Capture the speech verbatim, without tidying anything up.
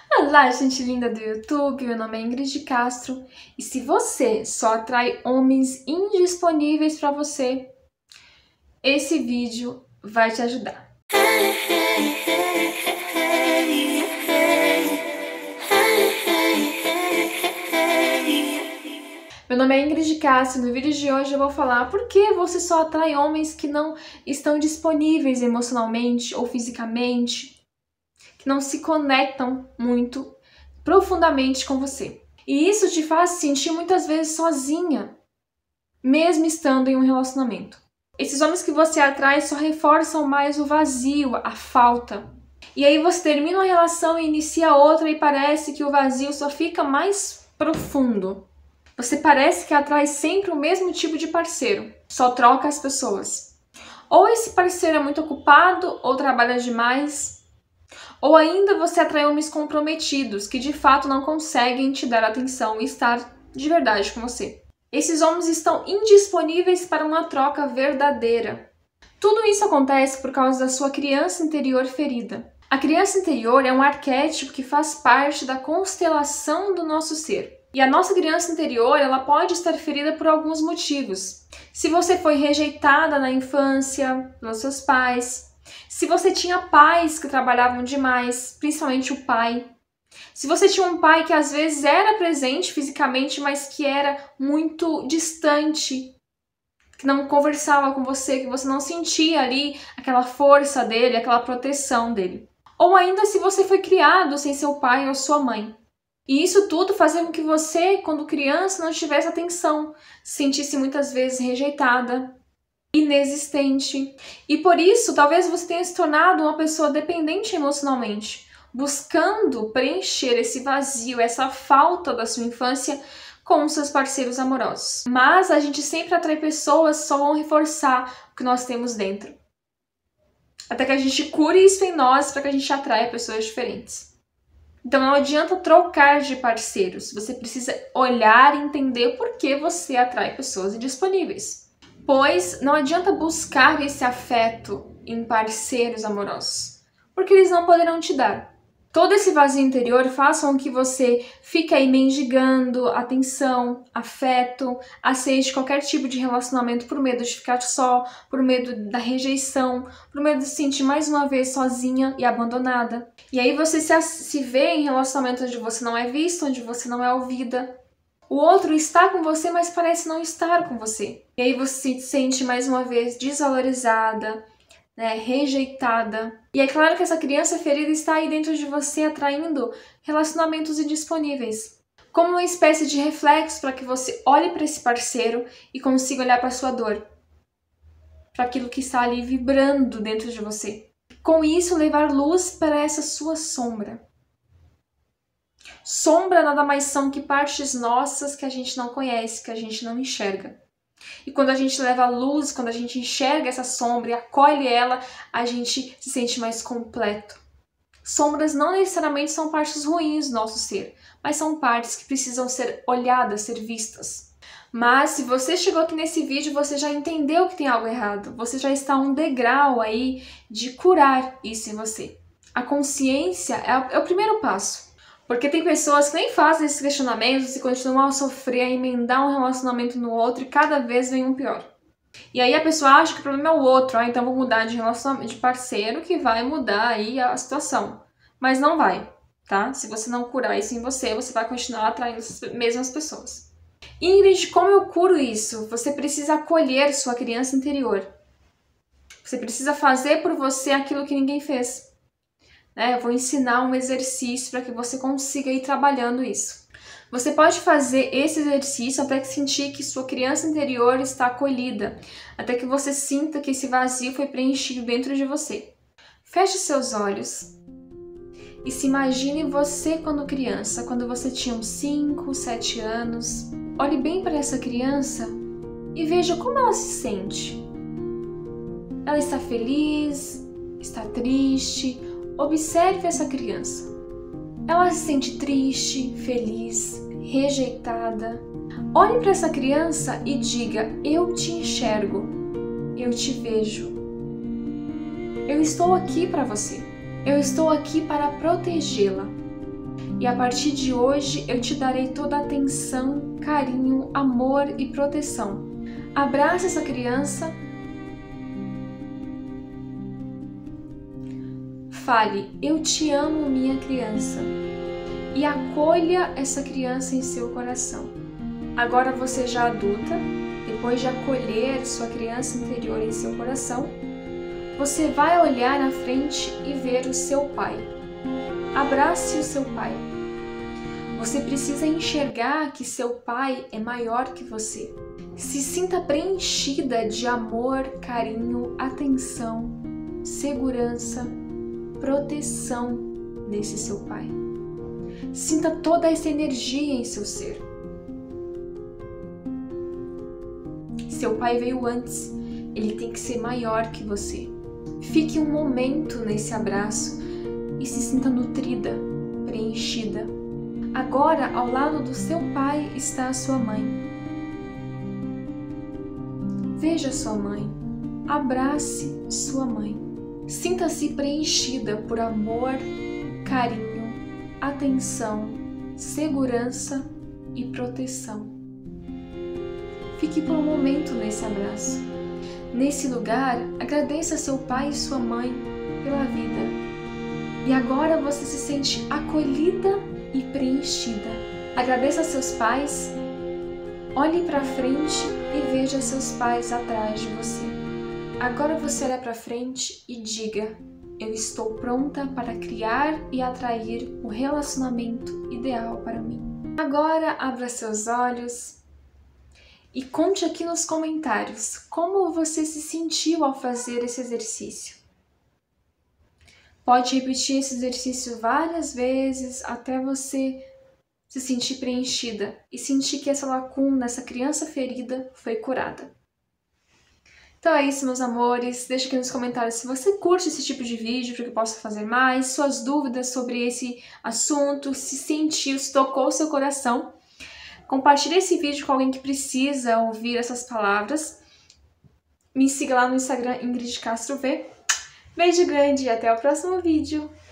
Olá, gente linda do YouTube, meu nome é Ingrid de Castro e se você só atrai homens indisponíveis para você, esse vídeo vai te ajudar. Meu nome é Ingrid de Castro e no vídeo de hoje eu vou falar por que você só atrai homens que não estão disponíveis emocionalmente ou fisicamente, que não se conectam muito profundamente com você. E isso te faz se sentir muitas vezes sozinha, mesmo estando em um relacionamento. Esses homens que você atrai só reforçam mais o vazio, a falta. E aí você termina uma relação e inicia outra e parece que o vazio só fica mais profundo. Você parece que atrai sempre o mesmo tipo de parceiro, só troca as pessoas. Ou esse parceiro é muito ocupado, ou trabalha demais, ou ainda você atrai homens comprometidos, que de fato não conseguem te dar atenção e estar de verdade com você. Esses homens estão indisponíveis para uma troca verdadeira. Tudo isso acontece por causa da sua criança interior ferida. A criança interior é um arquétipo que faz parte da constelação do nosso ser. E a nossa criança interior, ela pode estar ferida por alguns motivos. Se você foi rejeitada na infância, pelos seus pais, se você tinha pais que trabalhavam demais, principalmente o pai. Se você tinha um pai que às vezes era presente fisicamente, mas que era muito distante, que não conversava com você, que você não sentia ali aquela força dele, aquela proteção dele. Ou ainda se você foi criado sem seu pai ou sua mãe. E isso tudo fazia com que você, quando criança, não tivesse atenção, se sentisse muitas vezes rejeitada, inexistente. E por isso, talvez você tenha se tornado uma pessoa dependente emocionalmente, buscando preencher esse vazio, essa falta da sua infância com seus parceiros amorosos. Mas a gente sempre atrai pessoas que só vão reforçar o que nós temos dentro. Até que a gente cure isso em nós para que a gente atraia pessoas diferentes. Então não adianta trocar de parceiros, você precisa olhar e entender por que você atrai pessoas indisponíveis. Pois não adianta buscar esse afeto em parceiros amorosos, porque eles não poderão te dar. Todo esse vazio interior faz com que você fique aí mendigando atenção, afeto, aceite qualquer tipo de relacionamento por medo de ficar só, por medo da rejeição, por medo de se sentir mais uma vez sozinha e abandonada. E aí você se, se vê em relacionamentos onde você não é vista, onde você não é ouvida. O outro está com você, mas parece não estar com você. E aí você se sente mais uma vez desvalorizada, né, rejeitada. E é claro que essa criança ferida está aí dentro de você atraindo relacionamentos indisponíveis. Como uma espécie de reflexo para que você olhe para esse parceiro e consiga olhar para a sua dor. Para aquilo que está ali vibrando dentro de você. Com isso, levar luz para essa sua sombra. Sombra nada mais são que partes nossas que a gente não conhece, que a gente não enxerga. E quando a gente leva a luz, quando a gente enxerga essa sombra e acolhe ela, a gente se sente mais completo. Sombras não necessariamente são partes ruins do nosso ser, mas são partes que precisam ser olhadas, ser vistas. Mas se você chegou aqui nesse vídeo, você já entendeu que tem algo errado. Você já está a um degrau aí de curar isso em você. A consciência é o primeiro passo. Porque tem pessoas que nem fazem esses questionamentos e continuam a sofrer, a emendar um relacionamento no outro e cada vez vem um pior. E aí a pessoa acha que o problema é o outro, ah, então vou mudar de relacionamento, de parceiro que vai mudar aí a situação. Mas não vai, tá? Se você não curar isso em você, você vai continuar atraindo as mesmas pessoas. Ingrid, como eu curo isso? Você precisa acolher sua criança interior. Você precisa fazer por você aquilo que ninguém fez. Eu vou ensinar um exercício para que você consiga ir trabalhando isso. Você pode fazer esse exercício até que sentir que sua criança interior está acolhida, até que você sinta que esse vazio foi preenchido dentro de você. Feche seus olhos e se imagine você quando criança, quando você tinha uns cinco, sete anos. Olhe bem para essa criança e veja como ela se sente. Ela está feliz? Está triste? Observe essa criança. Ela se sente triste, feliz, rejeitada. Olhe para essa criança e diga: eu te enxergo, eu te vejo. Eu estou aqui para você. Eu estou aqui para protegê-la. E a partir de hoje eu te darei toda a atenção, carinho, amor e proteção. Abrace essa criança. Fale, eu te amo, minha criança. E acolha essa criança em seu coração. Agora você já adulta, depois de acolher sua criança interior em seu coração, você vai olhar na frente e ver o seu pai. Abrace o seu pai. Você precisa enxergar que seu pai é maior que você. Se sinta preenchida de amor, carinho, atenção, segurança, proteção nesse seu pai. Sinta toda essa energia em seu ser. Seu pai veio antes, ele tem que ser maior que você. Fique um momento nesse abraço e se sinta nutrida, preenchida. Agora, ao lado do seu pai está a sua mãe. Veja sua mãe, abrace sua mãe. Sinta-se preenchida por amor, carinho, atenção, segurança e proteção. Fique por um momento nesse abraço. Nesse lugar, agradeça seu pai e sua mãe pela vida. E agora você se sente acolhida e preenchida. Agradeça seus pais, olhe para frente e veja seus pais atrás de você. Agora você olha para frente e diga: eu estou pronta para criar e atrair o relacionamento ideal para mim. Agora abra seus olhos e conte aqui nos comentários como você se sentiu ao fazer esse exercício. Pode repetir esse exercício várias vezes até você se sentir preenchida e sentir que essa lacuna, essa criança ferida foi curada. Então é isso, meus amores. Deixa aqui nos comentários se você curte esse tipo de vídeo para que eu possa fazer mais, suas dúvidas sobre esse assunto, se sentiu, se tocou o seu coração. Compartilhe esse vídeo com alguém que precisa ouvir essas palavras. Me siga lá no Instagram, Ingrid Castro V. Beijo grande e até o próximo vídeo.